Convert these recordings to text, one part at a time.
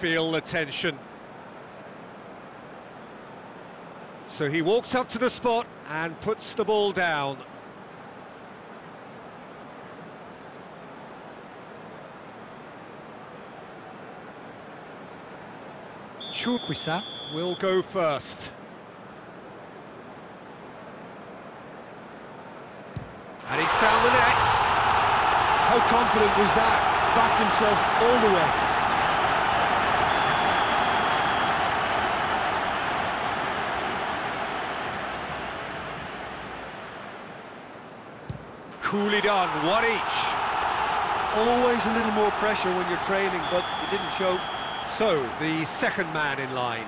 feel the tension. So he walks up to the spot and puts the ball down. Chukwueze will go first. And he's found the net. How confident was that? Backed himself all the way. Coolly done, one each. Always a little more pressure when you're trailing, but it didn't show. So, the second man in line.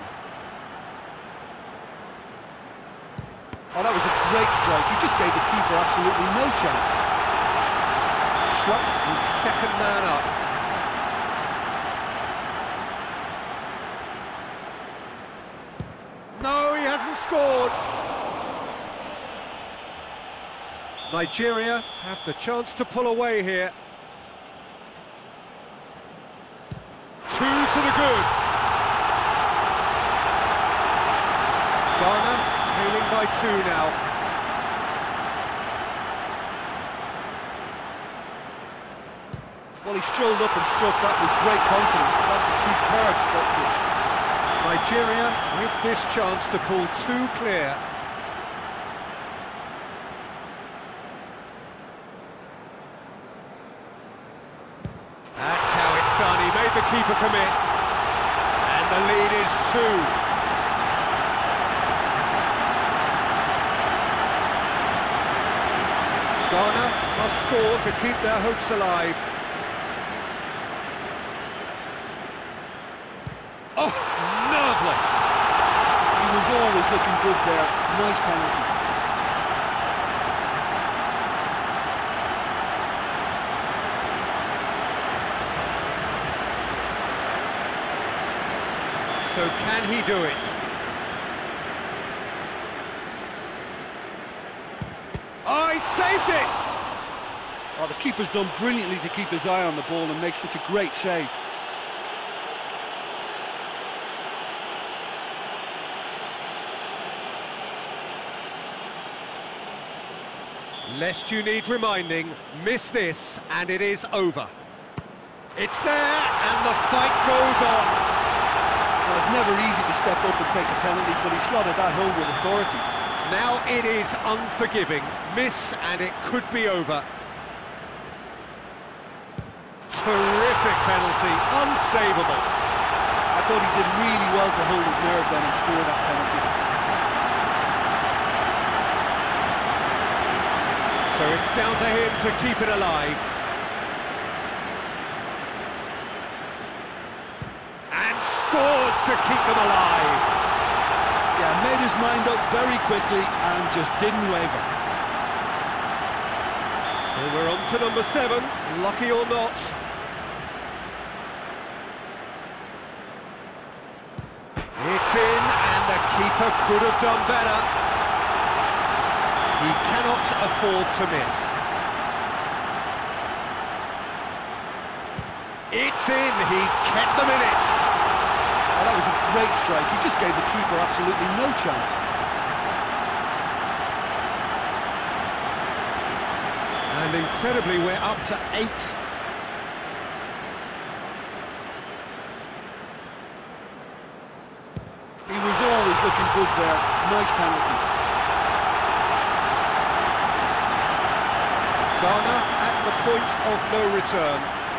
Oh, that was a great strike. He just gave the keeper absolutely no chance. Schlupp, the second man up. No, he hasn't scored. Nigeria have the chance to pull away here. 2 to the good. Ghana trailing by 2 now. Well, he strolled up and struck that with great confidence. That's a superb spot kick. Nigeria with this chance to pull 2 clear. That's how it's done. He made the keeper commit. And the lead is 2. Ghana must score to keep their hopes alive. Oh, nerveless! He was always looking good there. Nice penalty. So can he do it? Oh, he saved it! Oh, the keeper's done brilliantly to keep his eye on the ball and make such a great save. Lest you need reminding, miss this and it is over. It's there and the fight goes on. Well, it's never easy to step up and take a penalty, but he slotted that home with authority. Now it is unforgiving. Miss and it could be over. Terrific penalty, unsavable. I thought he did really well to hold his nerve then and score that penalty. So it's down to him to keep it alive. And scores to keep them alive. Yeah, made his mind up very quickly and just didn't waver. So we're on to number 7, lucky or not. It's in, and the keeper could have done better. He cannot afford to miss. It's in, he's kept them in it. Oh, that was a great strike. He just gave the keeper absolutely no chance. And incredibly, we're up to 8. He was always looking good there. Nice penalty. Ghana at the point of no return.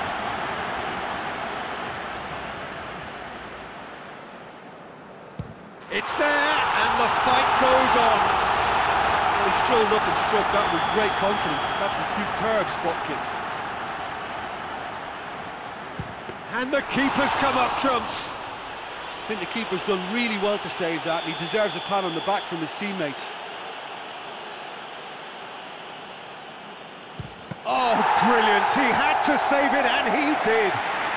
It's there, and the fight goes on. Well, he strolled up and struck that with great confidence. That's a superb spot kick. And the keeper's come up trumps. I think the keeper's done really well to save that, and he deserves a pat on the back from his teammates. Oh, brilliant. He had to save it, and he did.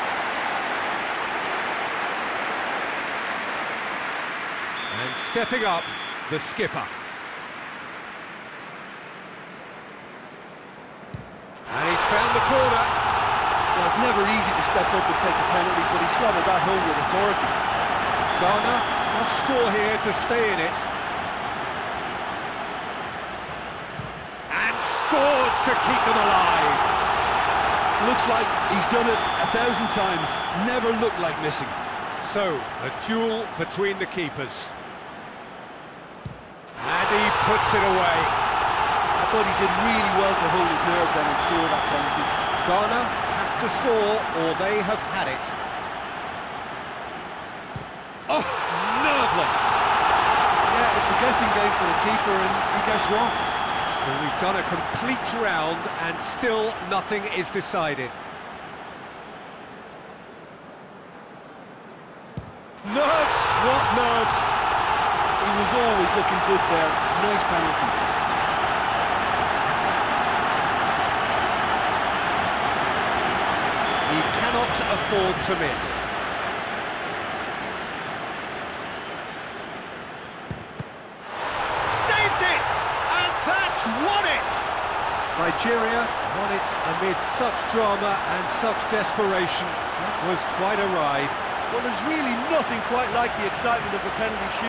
And stepping up, the skipper. And he's found the corner. Well, it's never easy to step step up and take a penalty, but he slotted that home with authority. Ghana must score here to stay in it. And scores to keep them alive. Looks like he's done it 1,000 times. Never looked like missing. So, the duel between the keepers. And he puts it away. I thought he did really well to hold his nerve then and score that penalty. Ghana have to score or they have had it. Oh, nerveless. Yeah, it's a guessing game for the keeper and he guessed wrong. So we've done a complete round and still nothing is decided. Nerves, what nerves? He was always looking good there. Nice penalty. He cannot afford to miss. Saved it! And that's won it! Nigeria won it amid such drama and such desperation. That was quite a ride. Well, there's really nothing quite like the excitement of a penalty shoot.